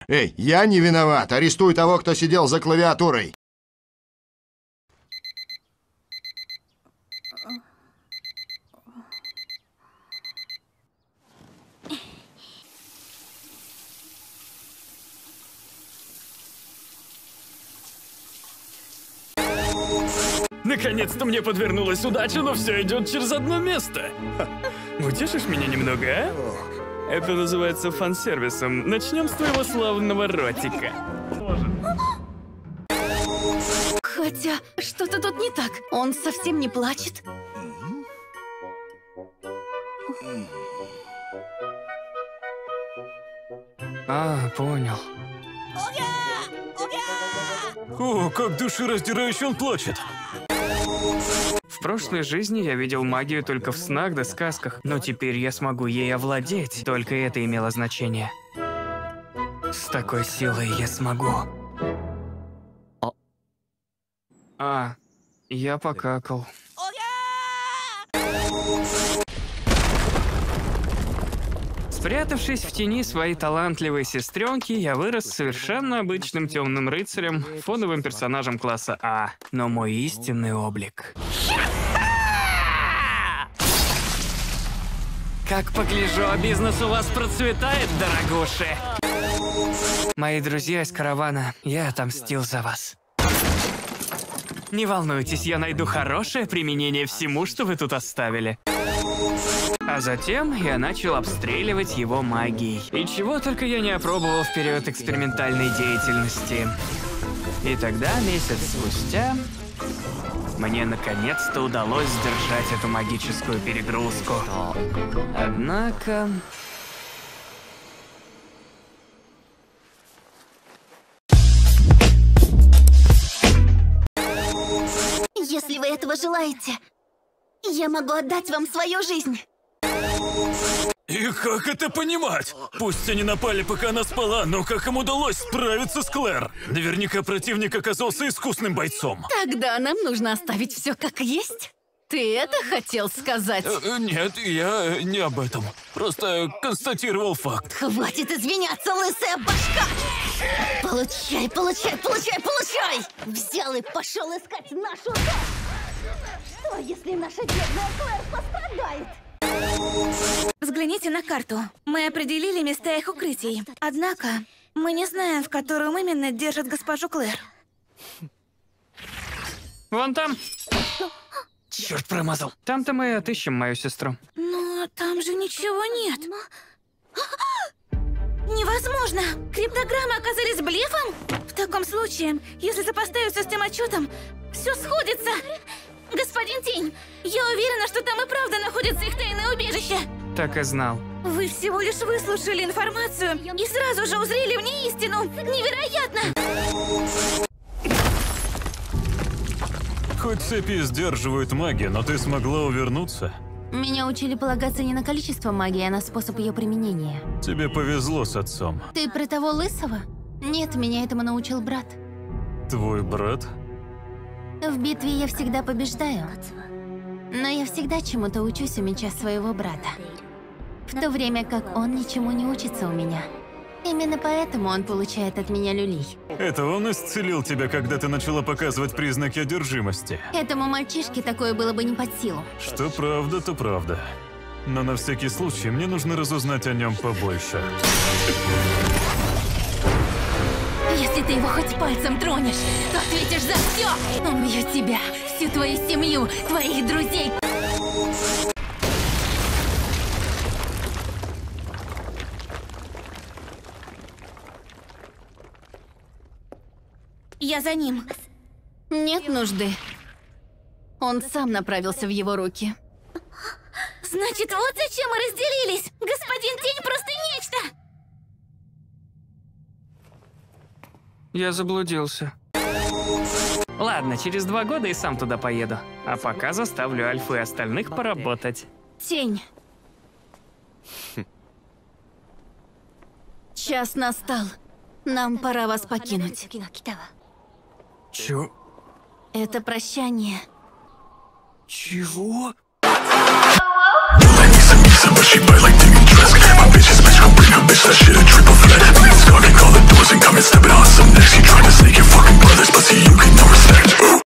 Эй, я не виноват. Арестуй того, кто сидел за клавиатурой. Наконец-то мне подвернулась удача, но все идет через одно место. Утешишь меня немного, а? Это называется фан-сервисом. Начнем с твоего славного ротика. Хотя, что-то тут не так. Он совсем не плачет. А, понял. О, как душераздирающе он плачет. В прошлой жизни я видел магию только в снах да сказках, но теперь я смогу ей овладеть. Только это имело значение. С такой силой я смогу. А, я покакал. Спрятавшись в тени своей талантливой сестренки, я вырос совершенно обычным темным рыцарем, фоновым персонажем класса А. Но мой истинный облик... Как погляжу, бизнес у вас процветает, дорогуши. Мои друзья из каравана, я отомстил за вас. Не волнуйтесь, я найду хорошее применение всему, что вы тут оставили. А затем я начал обстреливать его магией. И чего только я не опробовал в период экспериментальной деятельности. И тогда, месяц спустя, мне наконец-то удалось сдержать эту магическую перегрузку. Однако... Если вы этого желаете, я могу отдать вам свою жизнь. И как это понимать? Пусть они напали, пока она спала, но как им удалось справиться с Клэр? Наверняка противник оказался искусным бойцом. Тогда нам нужно оставить все как есть. Ты это хотел сказать? Нет, я не об этом. Просто констатировал факт. Хватит извиняться, лысая башка! Получай, получай, получай, получай! Взял и пошел искать нашу дочь! Что, если наша бедная Клэр пострадает? Взгляните на карту. Мы определили места их укрытий. Однако, мы не знаем, в котором именно держат госпожу Клэр. Вон там. Черт, промазал. Там-то мы и отыщем мою сестру. Но там же ничего нет. Невозможно! Криптограммы оказались блефом? В таком случае, если сопоставить с тем отчетом, все сходится. Господин Тень, я уверена, что там и правда находится их тайное убежище. Так и знал. Вы всего лишь выслушали информацию и сразу же узрели в ней истину. Невероятно! Хоть цепи сдерживают магию, но ты смогла увернуться. Меня учили полагаться не на количество магии, а на способ ее применения. Тебе повезло с отцом. Ты про того лысого? Нет, меня этому научил брат. Твой брат? В битве я всегда побеждаю. Но я всегда чему-то учусь у меча своего брата. В то время как он ничему не учится у меня. Именно поэтому он получает от меня люлей. Это он исцелил тебя, когда ты начала показывать признаки одержимости? Этому мальчишке такое было бы не под силу. Что правда, то правда. Но на всякий случай мне нужно разузнать о нем побольше. Если ты его хоть пальцем тронешь, то ответишь за все. Он убьет тебя, всю твою семью, твоих друзей. Я за ним. Нет нужды. Он сам направился в его руки. Значит, вот зачем мы разделились. Господин Тень просто нечто. Я заблудился. Ладно, через 2 года и сам туда поеду. А пока заставлю Альфу и остальных поработать. Тень. Час настал. Нам пора вас покинуть. Чё? Это прощание. Чего? But she bite like Diggy Trask. My bitch is bitch, gon' bring her bitch, that shit a triple threat. Scar, they call it